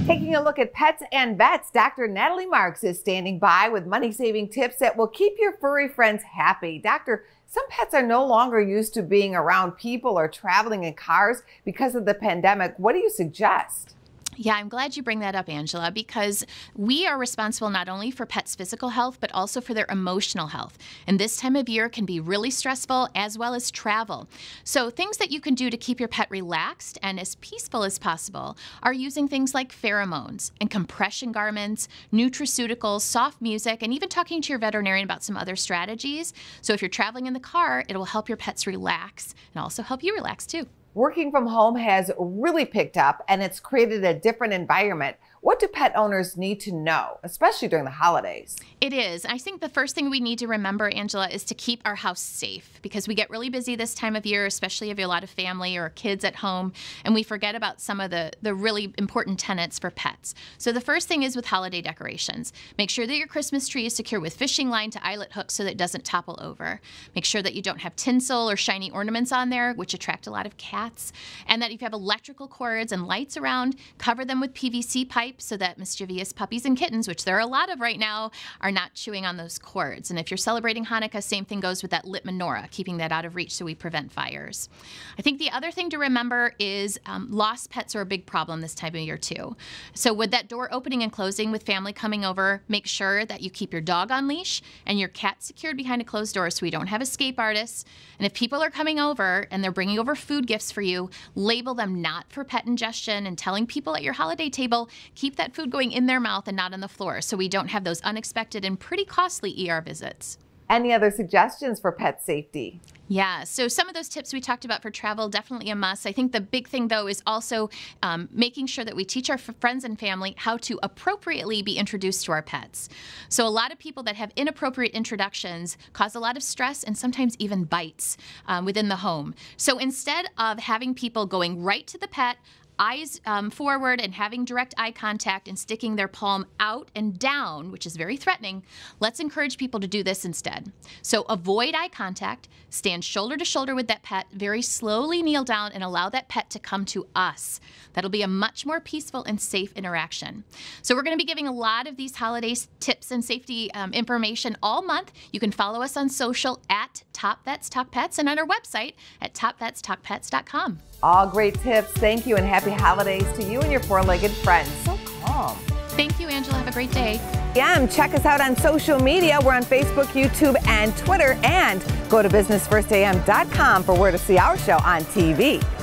Taking a look at pets and vets, Dr. Natalie Marks is standing by with money-saving tips that will keep your furry friends happy. Doctor, some pets are no longer used to being around people or traveling in cars because of the pandemic. What do you suggest? Yeah, I'm glad you bring that up, Angela, because we are responsible not only for pets' physical health, but also for their emotional health. And this time of year can be really stressful, as well as travel. So things that you can do to keep your pet relaxed and as peaceful as possible are using things like pheromones and compression garments, nutraceuticals, soft music, and even talking to your veterinarian about some other strategies. So if you're traveling in the car, it will help your pets relax and also help you relax too. Working from home has really picked up and it's created a different environment. What do pet owners need to know, especially during the holidays? It is. I think the first thing we need to remember, Angela, is to keep our house safe because we get really busy this time of year, especially if you have a lot of family or kids at home, and we forget about some of the really important tenets for pets. So the first thing is with holiday decorations. Make sure that your Christmas tree is secure with fishing line to eyelet hooks so that it doesn't topple over. Make sure that you don't have tinsel or shiny ornaments on there, which attract a lot of cats, and that if you have electrical cords and lights around, cover them with PVC pipe so that mischievous puppies and kittens, which there are a lot of right now, are not chewing on those cords. And if you're celebrating Hanukkah, same thing goes with that lit menorah, keeping that out of reach so we prevent fires. I think the other thing to remember is lost pets are a big problem this time of year too. So with that door opening and closing with family coming over, make sure that you keep your dog on leash and your cat secured behind a closed door so we don't have escape artists. And if people are coming over and they're bringing over food gifts for you, label them not for pet ingestion and telling people at your holiday table, keep that food going in their mouth and not on the floor so we don't have those unexpected and pretty costly ER visits. Any other suggestions for pet safety? Yeah, so some of those tips we talked about for travel, definitely a must. I think the big thing, though, is also making sure that we teach our friends and family how to appropriately be introduced to our pets. So a lot of people that have inappropriate introductions cause a lot of stress and sometimes even bites within the home. So instead of having people going right to the pet, eyes forward and having direct eye contact and sticking their palm out and down, which is very threatening, let's encourage people to do this instead. So avoid eye contact, stand shoulder to shoulder with that pet, very slowly kneel down and allow that pet to come to us. That'll be a much more peaceful and safe interaction. So we're going to be giving a lot of these holiday tips and safety information all month. You can follow us on social at Top Vets Talk Pets and on our website at topvetstalkpets.com. All great tips. Thank you and happy holidays to you and your four-legged friends. So calm. Thank you, Angela. Have a great day. Check us out on social media. We're on Facebook, YouTube, and Twitter. And go to businessfirstam.com for where to see our show on TV.